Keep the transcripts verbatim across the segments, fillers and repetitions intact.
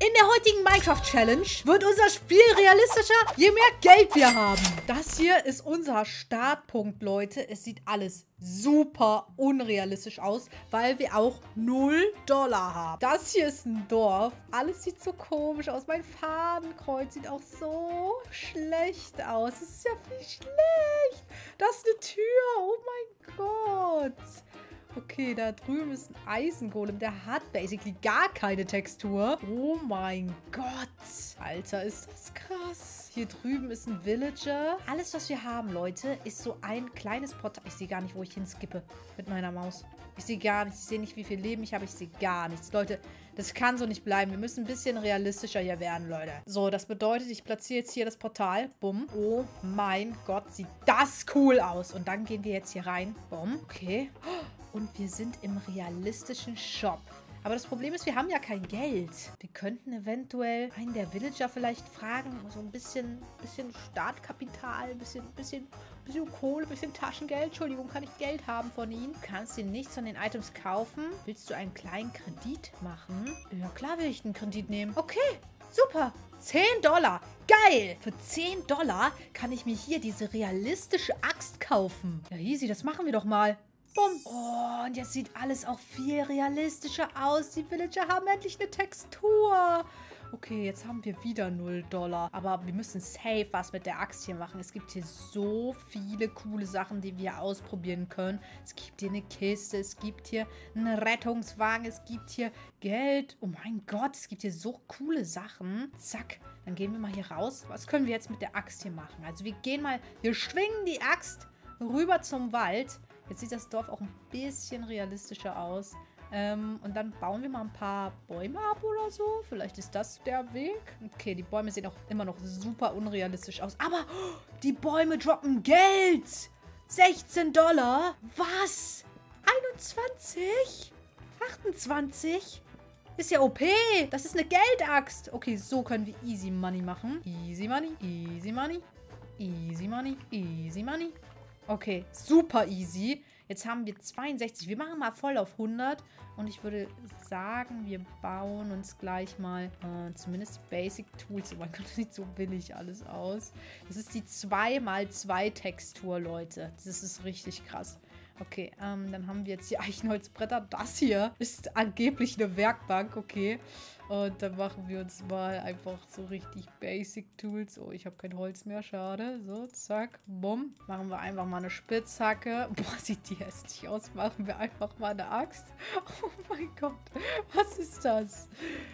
In der heutigen Minecraft-Challenge wird unser Spiel realistischer, je mehr Geld wir haben. Das hier ist unser Startpunkt, Leute. Es sieht alles super unrealistisch aus, weil wir auch null Dollar haben. Das hier ist ein Dorf. Alles sieht so komisch aus. Mein Fadenkreuz sieht auch so schlecht aus. Das ist ja viel schlecht. Das ist eine Tür. Oh mein Gott. Okay, da drüben ist ein Eisengolem. Der hat basically gar keine Textur. Oh mein Gott. Alter, ist das krass. Hier drüben ist ein Villager. Alles, was wir haben, Leute, ist so ein kleines Portal. Ich sehe gar nicht, wo ich hinskippe mit meiner Maus. Ich sehe gar nichts. Ich sehe nicht, wie viel Leben ich habe. Ich sehe gar nichts. Leute, das kann so nicht bleiben. Wir müssen ein bisschen realistischer hier werden, Leute. So, das bedeutet, ich platziere jetzt hier das Portal. Bumm. Oh mein Gott, sieht das cool aus. Und dann gehen wir jetzt hier rein. Bumm. Okay. Und wir sind im realistischen Shop. Aber das Problem ist, wir haben ja kein Geld. Wir könnten eventuell einen der Villager vielleicht fragen. So ein bisschen, bisschen Startkapital, ein bisschen, bisschen, bisschen Kohle, ein bisschen Taschengeld. Entschuldigung, kann ich Geld haben von Ihnen? Du kannst dir nichts von den Items kaufen. Willst du einen kleinen Kredit machen? Ja, klar will ich einen Kredit nehmen. Okay, super. zehn Dollar. Geil. Für zehn Dollar kann ich mir hier diese realistische Axt kaufen. Ja, easy, das machen wir doch mal. Bumm. Oh, und jetzt sieht alles auch viel realistischer aus. Die Villager haben endlich eine Textur. Okay, jetzt haben wir wieder null Dollar. Aber wir müssen safe was mit der Axt hier machen. Es gibt hier so viele coole Sachen, die wir ausprobieren können. Es gibt hier eine Kiste, es gibt hier einen Rettungswagen, es gibt hier Geld. Oh mein Gott, es gibt hier so coole Sachen. Zack, dann gehen wir mal hier raus. Was können wir jetzt mit der Axt hier machen? Also wir gehen mal, wir schwingen die Axt rüber zum Wald. Jetzt sieht das Dorf auch ein bisschen realistischer aus. Ähm, und dann bauen wir mal ein paar Bäume ab oder so. Vielleicht ist das der Weg. Okay, die Bäume sehen auch immer noch super unrealistisch aus. Aber oh, die Bäume droppen Geld. sechzehn Dollar. Was? einundzwanzig? achtundzwanzig? Ist ja O P. Das ist eine Geldaxt. Okay, so können wir Easy Money machen. Easy Money, Easy Money, Easy Money, Easy Money. Okay, super easy. Jetzt haben wir zweiundsechzig. Wir machen mal voll auf hundert. Und ich würde sagen, wir bauen uns gleich mal äh, zumindest die Basic Tools. Oh mein Gott, das sieht so billig alles aus. Das ist die zwei mal zwei Textur, Leute. Das ist richtig krass. Okay, ähm, dann haben wir jetzt die Eichenholzbretter. Das hier ist angeblich eine Werkbank, okay. Und dann machen wir uns mal einfach so richtig Basic Tools. Oh, ich habe kein Holz mehr, schade. So, zack, bumm. Machen wir einfach mal eine Spitzhacke. Boah, sieht die hässlich aus. Machen wir einfach mal eine Axt. Oh mein Gott, was ist das?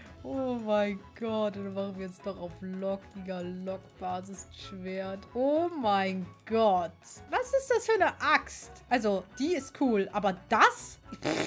Oh mein Gott, und dann machen wir jetzt doch auf Lock, Giga Lock Basis Schwert. Oh mein Gott. Was ist das für eine Axt? Also, die ist cool, aber das?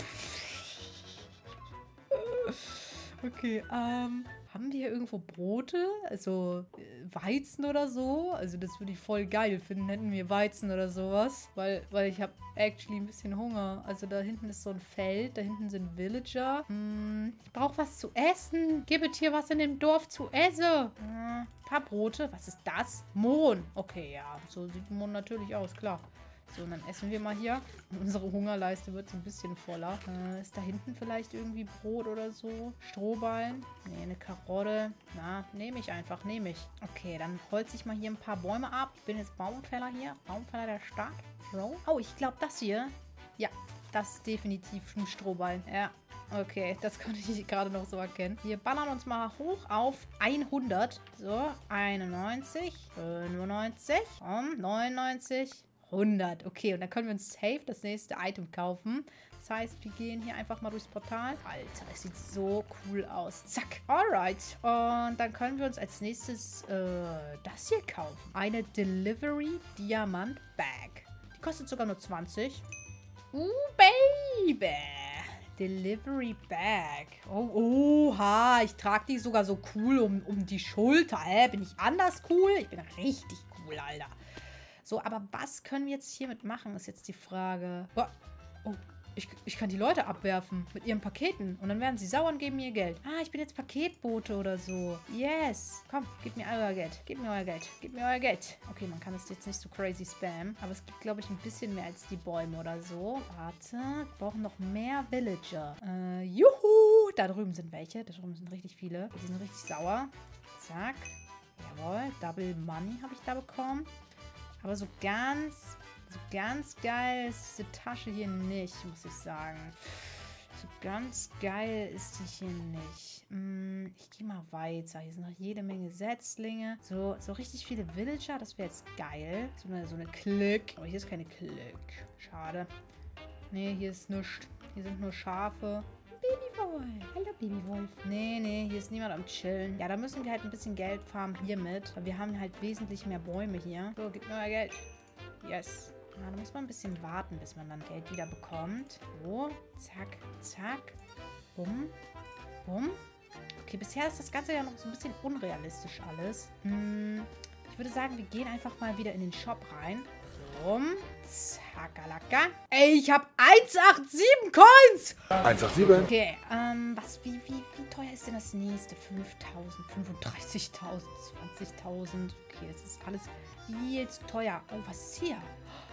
Okay, ähm, haben wir hier irgendwo Brote? Also, äh, Weizen oder so? Also, das würde ich voll geil finden, hätten wir Weizen oder sowas. Weil, weil ich habe actually ein bisschen Hunger. Also, da hinten ist so ein Feld, da hinten sind Villager. Hm, ich brauche was zu essen. Gibet hier was in dem Dorf zu essen. Hm, ein paar Brote. Was ist das? Mohn. Okay, ja, so sieht Mohn natürlich aus, klar. So, und dann essen wir mal hier. Unsere Hungerleiste wird so ein bisschen voller. Äh, ist da hinten vielleicht irgendwie Brot oder so? Strohballen? Nee, eine Karotte. Na, nehme ich einfach, nehme ich. Okay, dann holze ich mal hier ein paar Bäume ab. Ich bin jetzt Baumfäller hier. Baumfäller der Stadt. So. Oh, ich glaube, das hier. Ja, das ist definitiv ein Strohballen. Ja. Okay, das konnte ich gerade noch so erkennen. Wir ballern uns mal hoch auf hundert. So, einundneunzig, fünfundneunzig, um, neunundneunzig, hundert. Okay, und dann können wir uns safe das nächste Item kaufen. Das heißt, wir gehen hier einfach mal durchs Portal. Alter, das sieht so cool aus. Zack. Alright. Und dann können wir uns als nächstes äh, das hier kaufen. Eine Delivery Diamant Bag. Die kostet sogar nur zwanzig. Uh, Baby. Delivery Bag. Oh, oha. Ich trage die sogar so cool um, um die Schulter. Hä? Bin ich anders cool? Ich bin richtig cool, Alter. So, aber was können wir jetzt hiermit machen, ist jetzt die Frage. Oh, oh ich, ich kann die Leute abwerfen mit ihren Paketen. Und dann werden sie sauer und geben mir ihr Geld. Ah, ich bin jetzt Paketbote oder so. Yes. Komm, gebt mir euer Geld. Gebt mir euer Geld. Gebt mir euer Geld. Okay, man kann es jetzt nicht so crazy spammen. Aber es gibt, glaube ich, ein bisschen mehr als die Bäume oder so. Warte. Wir brauchen noch mehr Villager. Äh, juhu. Da drüben sind welche. Da drüben sind richtig viele. Die sind richtig sauer. Zack. Jawohl. Double Money habe ich da bekommen. Aber so ganz, so ganz geil ist diese Tasche hier nicht, muss ich sagen. So ganz geil ist die hier nicht. Hm, ich gehe mal weiter. Hier sind noch jede Menge Setzlinge. So, so richtig viele Villager. Das wäre jetzt geil. So eine, so eine Clique. Aber hier ist keine Clique. Schade. Nee, hier ist nichts. Hier sind nur Schafe. Babywolf. Hallo, Babywolf. Nee, nee, hier ist niemand am Chillen. Ja, da müssen wir halt ein bisschen Geld farmen hiermit. Weil wir haben halt wesentlich mehr Bäume hier. So, gib mir mal Geld. Yes. Ja, da muss man ein bisschen warten, bis man dann Geld wieder bekommt. So, zack, zack. Bumm, bumm. Okay, bisher ist das Ganze ja noch so ein bisschen unrealistisch alles. Hm, ich würde sagen, wir gehen einfach mal wieder in den Shop rein. Bumm, zackalaka. Ey, ich habe hundertsiebenundachtzig Coins! hundertsiebenundachtzig. Okay, ähm, was, wie, wie, wie teuer ist denn das nächste? fünftausend, fünfunddreißigtausend, zwanzigtausend. Okay, das ist alles viel zu teuer. Oh, was ist hier?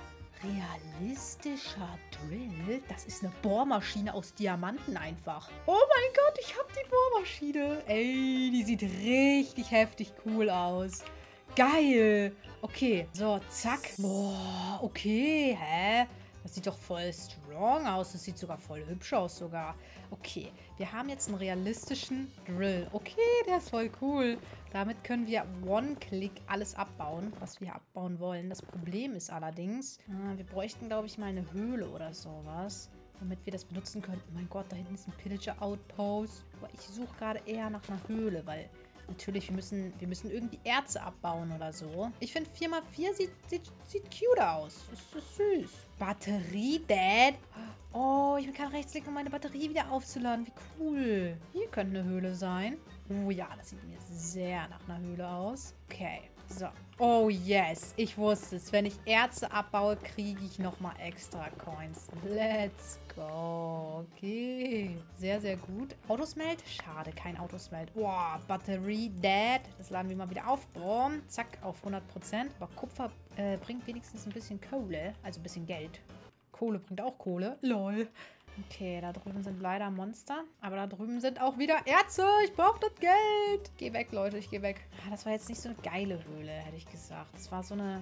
Realistischer Drill? Das ist eine Bohrmaschine aus Diamanten einfach. Oh mein Gott, ich habe die Bohrmaschine. Ey, die sieht richtig heftig cool aus. Geil. Okay, so, zack. Boah, okay, hä? Das sieht doch voll strong aus. Das sieht sogar voll hübsch aus sogar. Okay, wir haben jetzt einen realistischen Drill. Okay, der ist voll cool. Damit können wir One-Click alles abbauen, was wir abbauen wollen. Das Problem ist allerdings, äh, wir bräuchten, glaube ich, mal eine Höhle oder sowas, damit wir das benutzen können. Oh mein Gott, da hinten ist ein Pillager-Outpost. Aber ich suche gerade eher nach einer Höhle, weil natürlich, wir müssen, wir müssen irgendwie Erze abbauen oder so. Ich finde, vier mal vier sieht, sieht, sieht cute aus. Das ist süß. Batterie, Dad. Oh, ich kann rechtsklicken, um meine Batterie wieder aufzuladen. Wie cool. Hier könnte eine Höhle sein. Oh ja, das sieht mir sehr nach einer Höhle aus. Okay, so. Oh yes, ich wusste es. Wenn ich Erze abbaue, kriege ich nochmal extra Coins. Let's go. Okay, sehr, sehr gut. Autosmelt? Schade, kein Autosmelt. Boah, Batterie, Dead. Das laden wir mal wieder auf. Boom, zack, auf hundert Prozent. Aber Kupfer äh, bringt wenigstens ein bisschen Kohle, also ein bisschen Geld. Kohle bringt auch Kohle. Lol. Okay, da drüben sind leider Monster. Aber da drüben sind auch wieder Erze. Ich brauche das Geld. Geh weg, Leute. Ich geh weg. Ah, das war jetzt nicht so eine geile Höhle, hätte ich gesagt. Das war so eine...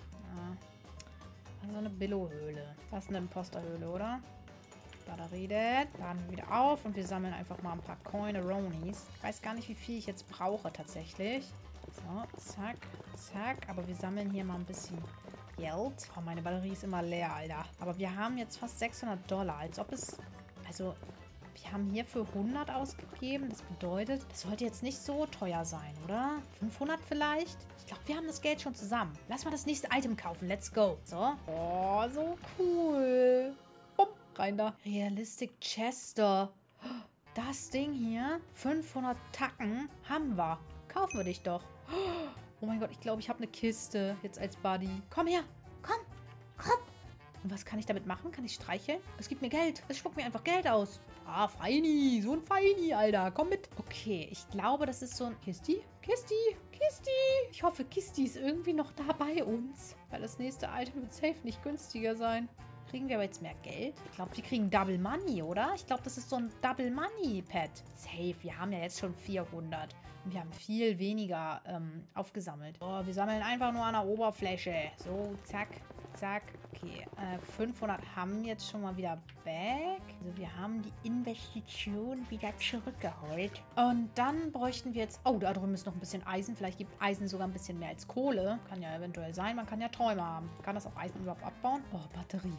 Ja, so eine Billo-Höhle. Das ist eine Imposter-Höhle, oder? Batterie, laden wir wieder auf. Und wir sammeln einfach mal ein paar Coineronis. Ich weiß gar nicht, wie viel ich jetzt brauche, tatsächlich. So, zack, zack. Aber wir sammeln hier mal ein bisschen... Geld. Oh, meine Batterie ist immer leer, Alter. Aber wir haben jetzt fast sechshundert Dollar. Als ob es... Also, wir haben hier für hundert ausgegeben. Das bedeutet, das sollte jetzt nicht so teuer sein, oder? fünfhundert vielleicht? Ich glaube, wir haben das Geld schon zusammen. Lass mal das nächste Item kaufen. Let's go. So. Oh, so cool. Bumm, rein da. Realistic Chester. Das Ding hier, fünfhundert Tacken, haben wir. Kaufen wir dich doch. Oh mein Gott, ich glaube, ich habe eine Kiste jetzt als Buddy. Komm her. Komm. Komm. Und was kann ich damit machen? Kann ich streicheln? Es gibt mir Geld. Es spuckt mir einfach Geld aus. Ah, Feini. So ein Feini, Alter. Komm mit. Okay, ich glaube, das ist so ein... Kisti? Kisti? Kisti? Ich hoffe, Kisti ist irgendwie noch da bei uns. Weil das nächste Item wird safe nicht günstiger sein. Kriegen wir aber jetzt mehr Geld? Ich glaube, wir kriegen Double Money, oder? Ich glaube, das ist so ein Double Money Pad. Safe. Wir haben ja jetzt schon vierhundert. Und wir haben viel weniger ähm, aufgesammelt. Oh, wir sammeln einfach nur an der Oberfläche. So, zack, zack. Okay, äh, fünfhundert haben wir jetzt schon mal wieder back. Also wir haben die Investition wieder zurückgeholt. Und dann bräuchten wir jetzt... Oh, da drüben ist noch ein bisschen Eisen. Vielleicht gibt Eisen sogar ein bisschen mehr als Kohle. Kann ja eventuell sein. Man kann ja Träume haben. Kann das auch Eisen überhaupt abbauen? Oh, Batterie.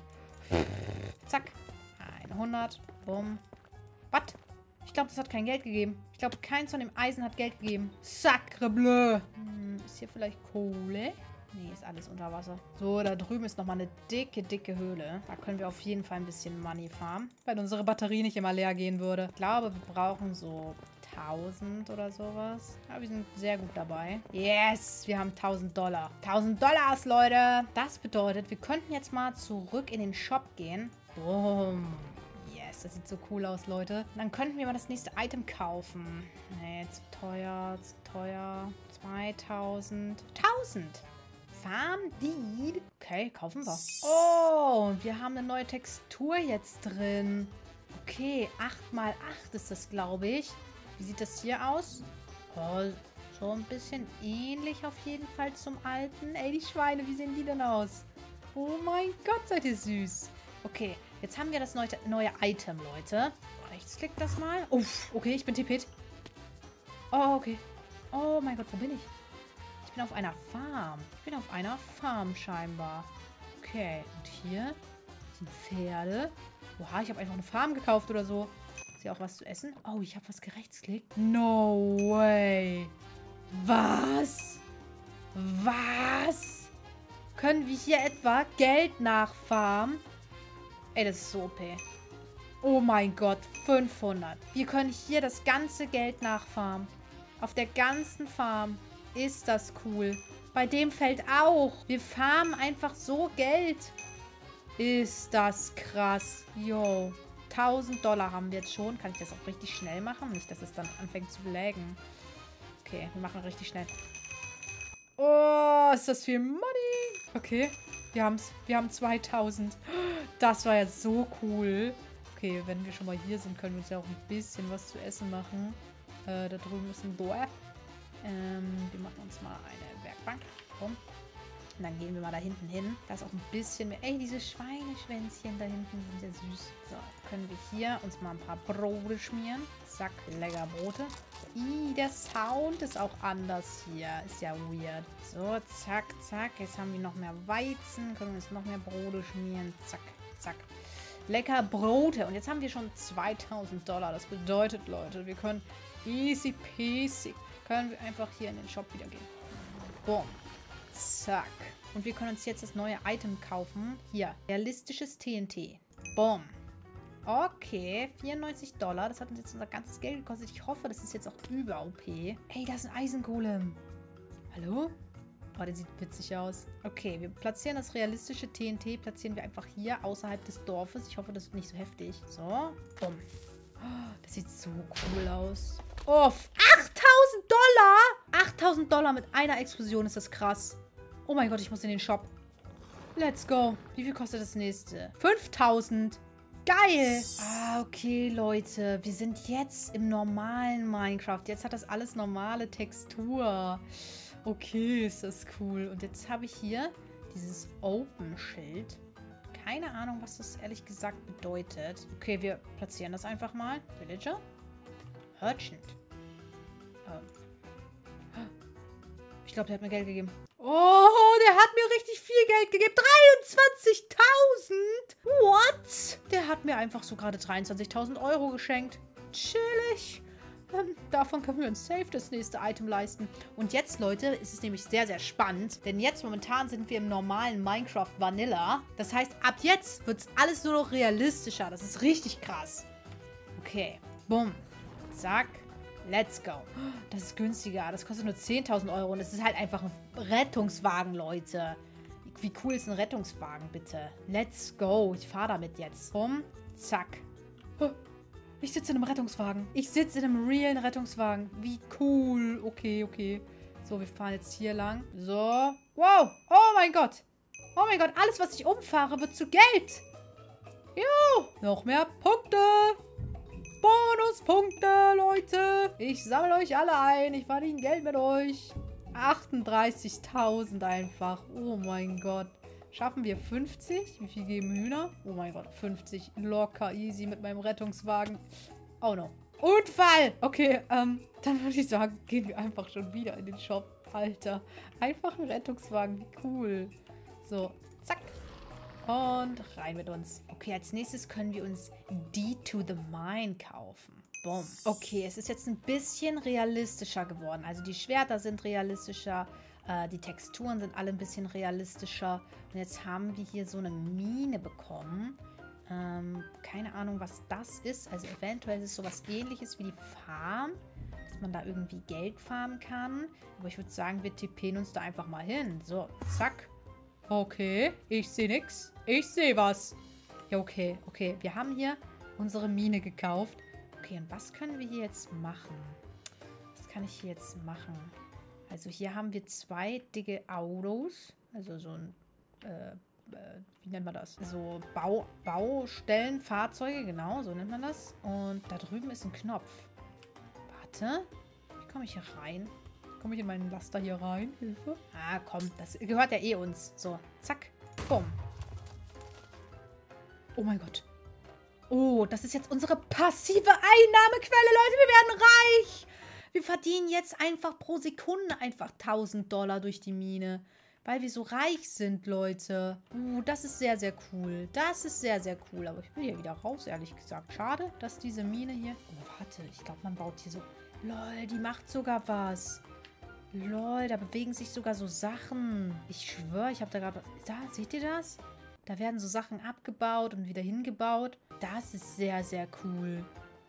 Zack. hundert. Bumm. Was? Ich glaube, das hat kein Geld gegeben. Ich glaube, keins von dem Eisen hat Geld gegeben. Sacre bleu. Hm, ist hier vielleicht Kohle? Nee, ist alles unter Wasser. So, da drüben ist nochmal eine dicke, dicke Höhle. Da können wir auf jeden Fall ein bisschen Money farmen. Weil unsere Batterie nicht immer leer gehen würde. Ich glaube, wir brauchen so tausend oder sowas. Aber wir sind sehr gut dabei. Yes, wir haben tausend Dollar. tausend Dollars, Leute. Das bedeutet, wir könnten jetzt mal zurück in den Shop gehen. Boom. Yes, das sieht so cool aus, Leute. Und dann könnten wir mal das nächste Item kaufen. Nee, zu teuer, zu teuer. zweitausend. tausend. Farm Deed. Okay, kaufen wir. Oh, und wir haben eine neue Textur jetzt drin. Okay, acht mal acht ist das, glaube ich. Wie sieht das hier aus? Oh, so ein bisschen ähnlich auf jeden Fall zum alten. Ey, die Schweine, wie sehen die denn aus? Oh mein Gott, seid ihr süß. Okay, jetzt haben wir das neue, neue Item, Leute. Rechtsklick das mal. Uff, okay, ich bin tippet. Oh, okay. Oh mein Gott, wo bin ich? Ich bin auf einer Farm. Ich bin auf einer Farm scheinbar. Okay, und hier sind Pferde. Oha, ich habe einfach eine Farm gekauft oder so. Ist hier auch was zu essen? Oh, ich habe was gerechtsklickt. No way. Was? Was? Können wir hier etwa Geld nachfarmen? Ey, das ist so O P. Oh mein Gott, fünfhundert. Wir können hier das ganze Geld nachfarmen. Auf der ganzen Farm. Ist das cool. Bei dem Feld auch. Wir farmen einfach so Geld. Ist das krass. Yo. tausend Dollar haben wir jetzt schon. Kann ich das auch richtig schnell machen? Nicht, dass es dann anfängt zu laggen. Okay, wir machen richtig schnell. Oh, ist das viel Money. Okay, wir haben es. Wir haben zweitausend. Das war ja so cool. Okay, wenn wir schon mal hier sind, können wir uns ja auch ein bisschen was zu essen machen. Äh, da drüben ist ein Dorf. Ähm, wir machen uns mal eine Werkbank. Komm. Und dann gehen wir mal da hinten hin. Da ist auch ein bisschen mehr. Ey, diese Schweineschwänzchen da hinten sind ja süß. So, können wir hier uns mal ein paar Brote schmieren. Zack, lecker Brote. Ih, der Sound ist auch anders hier. Ist ja weird. So, zack, zack. Jetzt haben wir noch mehr Weizen. Können wir uns noch mehr Brote schmieren. Zack, zack. Lecker Brote. Und jetzt haben wir schon zweitausend Dollar. Das bedeutet, Leute, wir können easy peasy. Können wir einfach hier in den Shop wieder gehen. Boom. Zack. Und wir können uns jetzt das neue Item kaufen. Hier. Realistisches T N T. Boom. Okay. vierundneunzig Dollar. Das hat uns jetzt unser ganzes Geld gekostet. Ich hoffe, das ist jetzt auch über O P. Ey, da ist ein Eisengolem. Hallo? Oh, der sieht witzig aus. Okay, wir platzieren das realistische T N T. Platzieren wir einfach hier außerhalb des Dorfes. Ich hoffe, das wird nicht so heftig. So. Bumm. Oh, das sieht so cool aus. Oh, achttausend Dollar? achttausend Dollar mit einer Explosion. Ist das krass. Oh mein Gott, ich muss in den Shop. Let's go. Wie viel kostet das nächste? fünftausend. Geil. Ah, okay, Leute. Wir sind jetzt im normalen Minecraft. Jetzt hat das alles normale Textur. Okay, ist das cool. Und jetzt habe ich hier dieses Open-Schild. Keine Ahnung, was das ehrlich gesagt bedeutet. Okay, wir platzieren das einfach mal. Villager. Merchant. Oh. Ich glaube, der hat mir Geld gegeben. Oh, der hat mir richtig viel Geld gegeben. dreiundzwanzigtausend? What? Der hat mir einfach so gerade dreiundzwanzigtausend Euro geschenkt. Chillig. Ähm, davon können wir uns safe das nächste Item leisten. Und jetzt, Leute, ist es nämlich sehr, sehr spannend. Denn jetzt momentan sind wir im normalen Minecraft Vanilla. Das heißt, ab jetzt wird es alles nur noch realistischer. Das ist richtig krass. Okay. Bumm. Zack. Let's go. Das ist günstiger. Das kostet nur zehntausend Euro. Und es ist halt einfach ein Rettungswagen, Leute. Wie cool ist ein Rettungswagen, bitte? Let's go. Ich fahre damit jetzt. Bumm. Zack. Ich sitze in einem Rettungswagen. Ich sitze in einem realen Rettungswagen. Wie cool. Okay, okay. So, wir fahren jetzt hier lang. So. Wow. Oh mein Gott. Oh mein Gott. Alles, was ich umfahre, wird zu Geld. Jo. Noch mehr Punkte. Bonuspunkte, Leute. Ich sammle euch alle ein. Ich verdiene Geld mit euch. achtunddreißigtausend einfach. Oh mein Gott. Schaffen wir fünfzig? Wie viel geben Hühner? Oh mein Gott, fünfzig. Locker, easy mit meinem Rettungswagen. Oh no. Unfall! Okay, ähm, dann würde ich sagen, gehen wir einfach schon wieder in den Shop. Alter, einfach ein Rettungswagen. Wie cool. So, zack. Und rein mit uns. Okay, als nächstes können wir uns D to the Mine kaufen. Boom. Okay, es ist jetzt ein bisschen realistischer geworden. Also die Schwerter sind realistischer. Äh, die Texturen sind alle ein bisschen realistischer. Und jetzt haben wir hier so eine Mine bekommen. Ähm, keine Ahnung, was das ist. Also eventuell ist es sowas ähnliches wie die Farm. Dass man da irgendwie Geld farmen kann. Aber ich würde sagen, wir tippen uns da einfach mal hin. So, zack. Okay, ich sehe nichts. Ich sehe was. Ja, okay, okay. Wir haben hier unsere Mine gekauft. Okay, und was können wir hier jetzt machen? Was kann ich hier jetzt machen? Also hier haben wir zwei dicke Autos. Also so ein äh, äh, wie nennt man das? So Bau, Baustellen, Fahrzeuge, genau, so nennt man das. Und da drüben ist ein Knopf. Warte. Wie komme ich hier rein? Komme ich in meinen Laster hier rein? Hilfe. Ah, komm, das gehört ja eh uns. So, zack, bumm. Oh mein Gott. Oh, das ist jetzt unsere passive Einnahmequelle, Leute. Wir werden reich. Wir verdienen jetzt einfach pro Sekunde einfach tausend Dollar durch die Mine. Weil wir so reich sind, Leute. Uh, das ist sehr, sehr cool. Das ist sehr, sehr cool. Aber ich will hier wieder raus, ehrlich gesagt. Schade, dass diese Mine hier... Oh, warte. Ich glaube, man baut hier so... Lol, die macht sogar was. Lol, da bewegen sich sogar so Sachen. Ich schwöre, ich habe da gerade... Da, seht ihr das? Da werden so Sachen abgebaut und wieder hingebaut. Das ist sehr, sehr cool.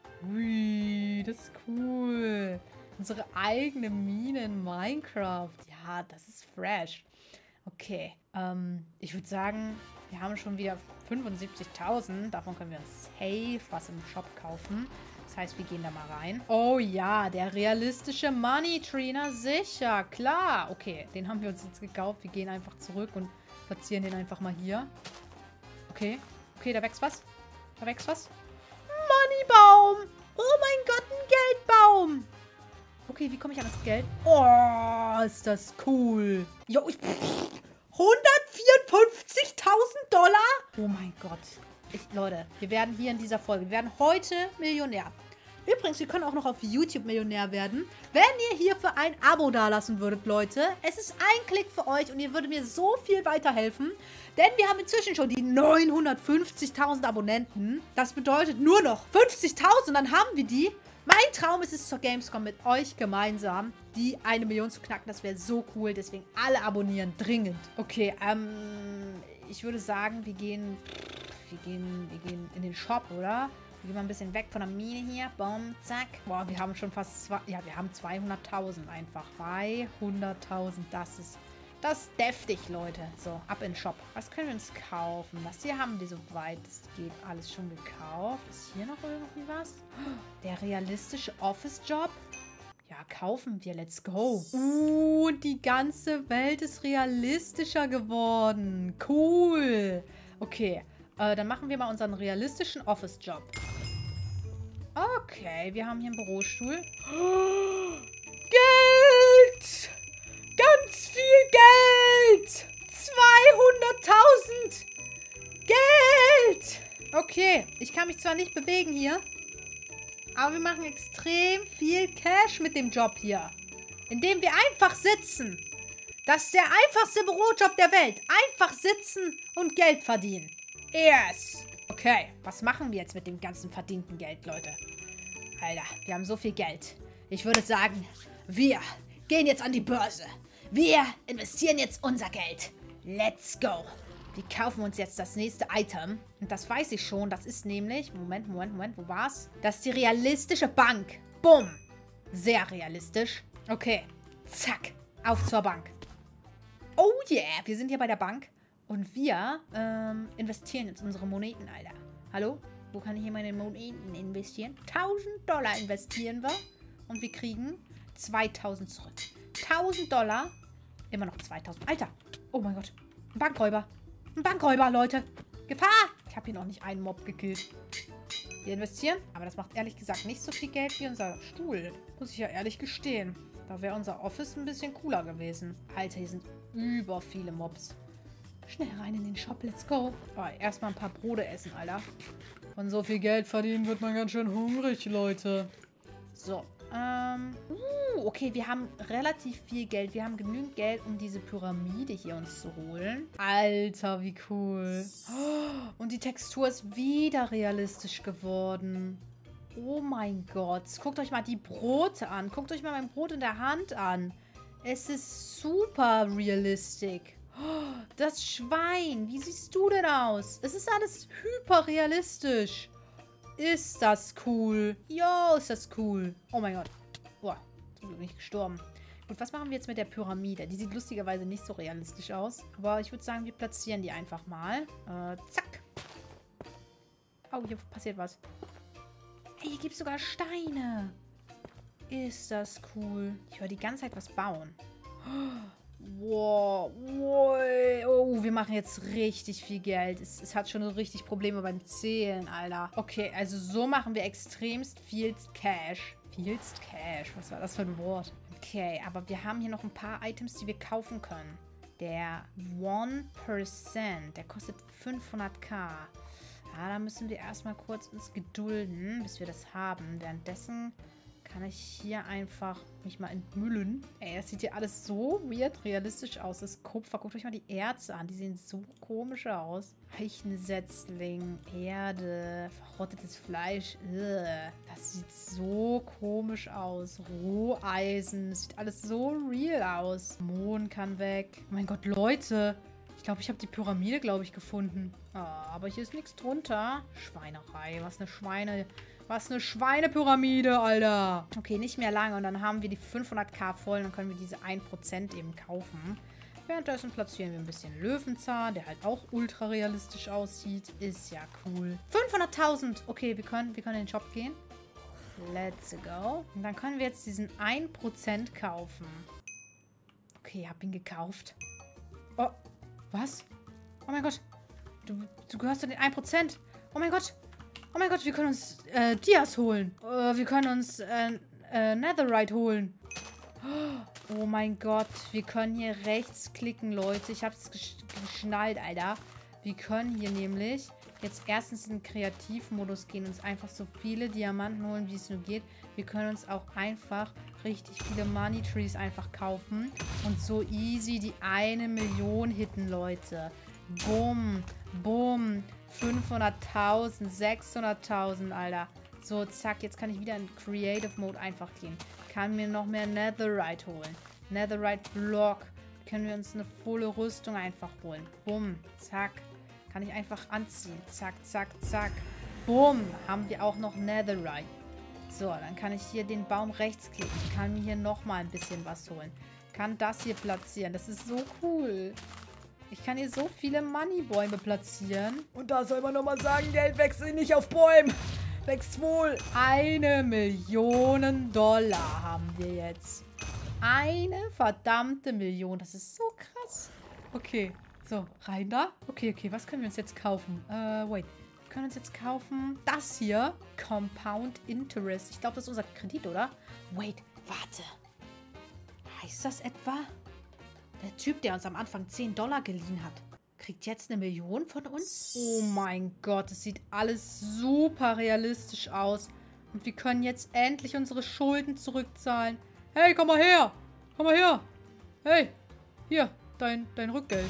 Ui, das ist cool. Unsere eigene Mine in Minecraft. Ja, das ist fresh. Okay, ähm, ich würde sagen, wir haben schon wieder fünfundsiebzigtausend. Davon können wir uns safe was im Shop kaufen. Das heißt, wir gehen da mal rein. Oh ja, der realistische Money Tree. Na sicher, klar. Okay, den haben wir uns jetzt gekauft. Wir gehen einfach zurück und platzieren den einfach mal hier. Okay, okay, da wächst was. Da wächst was. Moneybaum. Oh mein Gott, ein Geldbaum. Okay, wie komme ich an das Geld? Oh, ist das cool. Jo, ich... hundertvierundfünfzigtausend Dollar? Oh mein Gott. Ich, Leute, wir werden hier in dieser Folge, wir werden heute Millionär. Übrigens, wir können auch noch auf YouTube Millionär werden, wenn ihr hier für ein Abo dalassen würdet, Leute. Es ist ein Klick für euch und ihr würdet mir so viel weiterhelfen. Denn wir haben inzwischen schon die neunhundertfünfzigtausend Abonnenten. Das bedeutet nur noch fünfzigtausend, dann haben wir die. Mein Traum ist es, zur Gamescom mit euch gemeinsam die eine Million zu knacken. Das wäre so cool. Deswegen alle abonnieren. Dringend. Okay, ähm, ich würde sagen, wir gehen, wir gehen, wir gehen in den Shop, oder? Wir gehen mal ein bisschen weg von der Mine hier. Boom, zack. Boah, wir haben schon fast, zwei, ja, wir haben zweihunderttausend einfach. zweihunderttausend, das ist... Das ist deftig, Leute. So, ab in den Shop. Was können wir uns kaufen? Das hier haben wir, soweit es geht, alles schon gekauft. Ist hier noch irgendwie was? Der realistische Office-Job? Ja, kaufen wir. Let's go. Uh, die ganze Welt ist realistischer geworden. Cool. Okay, äh, dann machen wir mal unseren realistischen Office-Job. Okay, wir haben hier einen Bürostuhl. Geld! Ganz viel Geld! zweihunderttausend! Geld! Okay, ich kann mich zwar nicht bewegen hier, aber wir machen extrem viel Cash mit dem Job hier. Indem wir einfach sitzen. Das ist der einfachste Bürojob der Welt. Einfach sitzen und Geld verdienen. Yes! Okay, was machen wir jetzt mit dem ganzen verdienten Geld, Leute? Alter, wir haben so viel Geld. Ich würde sagen, wir gehen jetzt an die Börse. Wir investieren jetzt unser Geld. Let's go. Wir kaufen uns jetzt das nächste Item. Und das weiß ich schon. Das ist nämlich... Moment, Moment, Moment. Wo war's? Das ist die realistische Bank. Bumm. Sehr realistisch. Okay. Zack. Auf zur Bank. Oh yeah. Wir sind hier bei der Bank. Und wir ähm, investieren jetzt unsere Moneten, Alter. Hallo? Wo kann ich hier meine Moneten investieren? tausend Dollar investieren wir. Und wir kriegen zweitausend zurück. tausend Dollar. Immer noch zweitausend. Alter. Oh mein Gott. Ein Bankräuber. Ein Bankräuber, Leute. Gefahr. Ich habe hier noch nicht einen Mob gekillt. Wir investieren. Aber das macht ehrlich gesagt nicht so viel Geld wie unser Stuhl. Muss ich ja ehrlich gestehen. Da wäre unser Office ein bisschen cooler gewesen. Alter, hier sind über viele Mobs. Schnell rein in den Shop. Let's go. Oh, erstmal ein paar Brote essen, Alter. Von so viel Geld verdienen wird man ganz schön hungrig, Leute. So. Ähm, uh, okay, wir haben relativ viel Geld. Wir haben genügend Geld, um diese Pyramide hier uns zu holen. Alter, wie cool. Oh, und die Textur ist wieder realistisch geworden. Oh mein Gott. Guckt euch mal die Brote an. Guckt euch mal mein Brot in der Hand an. Es ist super realistisch. Oh, das Schwein. Wie siehst du denn aus? Es ist alles hyper realistisch. Ist das cool. Jo, ist das cool. Oh mein Gott. Boah, zum Glück nicht gestorben. Gut, was machen wir jetzt mit der Pyramide? Die sieht lustigerweise nicht so realistisch aus. Aber ich würde sagen, wir platzieren die einfach mal. Äh, zack. Oh, hier passiert was. Ey, hier gibt es sogar Steine. Ist das cool. Ich höre die ganze Zeit was bauen. Wow, wow. Oh, wir machen jetzt richtig viel Geld. Es, es hat schon so richtig Probleme beim Zählen, Alter. Okay, also so machen wir extremst viel Cash. Vielst Cash, was war das für ein Wort? Okay, aber wir haben hier noch ein paar Items, die wir kaufen können. Der one percent, der kostet fünfhunderttausend. Ja, da müssen wir erstmal kurz uns gedulden, bis wir das haben. Währenddessen kann ich hier einfach mich mal entmüllen. Ey, das sieht hier alles so weird realistisch aus. Das Kupfer, guckt euch mal die Erze an. Die sehen so komisch aus. Eichensetzling, Erde, verrottetes Fleisch. Ugh. Das sieht so komisch aus. Roheisen, das sieht alles so real aus. Mond kann weg. Oh mein Gott, Leute. Ich glaube, ich habe die Pyramide, glaube ich, gefunden. Oh, aber hier ist nichts drunter. Schweinerei, was eine Schweine... Was eine Schweinepyramide, Alter. Okay, nicht mehr lange. Und dann haben wir die fünfhunderttausend voll. Und dann können wir diese ein Prozent eben kaufen. Währenddessen platzieren wir ein bisschen Löwenzahn, der halt auch ultra realistisch aussieht. Ist ja cool. fünfhunderttausend. Okay, wir können, wir können in den Shop gehen. Let's go. Und dann können wir jetzt diesen ein Prozent kaufen. Okay, ich habe ihn gekauft. Oh, was? Oh mein Gott. Du, du gehörst zu den ein Prozent. Oh mein Gott. Oh mein Gott, wir können uns äh, Dias holen. Uh, wir können uns äh, äh, Netherite holen. Oh mein Gott, wir können hier rechts klicken, Leute. Ich hab's gesch geschnallt, Alter. Wir können hier nämlich jetzt erstens in den Kreativmodus gehen und uns einfach so viele Diamanten holen, wie es nur geht. Wir können uns auch einfach richtig viele Money Trees einfach kaufen und so easy die eine Million hitten, Leute. Bumm, bumm. fünfhunderttausend, sechshunderttausend, Alter. So, zack, jetzt kann ich wieder in Creative Mode einfach gehen. Kann mir noch mehr Netherite holen. Netherite Block. Können wir uns eine volle Rüstung einfach holen. Bumm, zack. Kann ich einfach anziehen. Zack, zack, zack. Bumm, haben wir auch noch Netherite. So, dann kann ich hier den Baum rechts klicken. Kann mir hier nochmal ein bisschen was holen. Kann das hier platzieren. Das ist so cool. Ich kann hier so viele Money-Bäume platzieren. Und da soll man nochmal sagen, Geld wächst nicht auf Bäumen. Wächst wohl. Eine Million Dollar haben wir jetzt. Eine verdammte Million. Das ist so krass. Okay, so, rein da. Okay, okay, was können wir uns jetzt kaufen? Äh, wait. Wir können uns jetzt kaufen das hier. Compound Interest. Ich glaube, das ist unser Kredit, oder? Wait, warte. Heißt das etwa? Der Typ, der uns am Anfang zehn Dollar geliehen hat, kriegt jetzt eine Million von uns? Oh mein Gott, es sieht alles super realistisch aus. Und wir können jetzt endlich unsere Schulden zurückzahlen. Hey, komm mal her! Komm mal her! Hey, hier, dein, dein Rückgeld.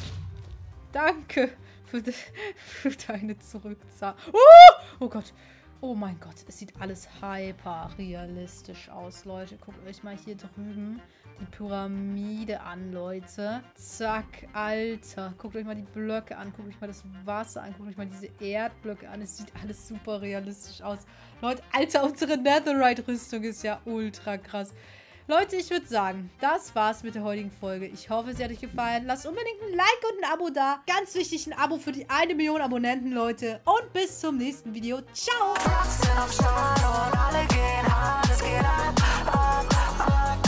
Danke für, de, für deine Zurückzahlung. Oh! Oh Gott. Oh mein Gott, es sieht alles hyper realistisch aus, Leute. Guckt euch mal hier drüben die Pyramide an, Leute. Zack, Alter. Guckt euch mal die Blöcke an. Guckt euch mal das Wasser an. Guckt euch mal diese Erdblöcke an. Es sieht alles super realistisch aus. Leute, Alter, unsere Netherite-Rüstung ist ja ultra krass. Leute, ich würde sagen, das war's mit der heutigen Folge. Ich hoffe, sie hat euch gefallen. Lasst unbedingt ein Like und ein Abo da. Ganz wichtig, ein Abo für die eine Million Abonnenten, Leute. Und bis zum nächsten Video. Ciao!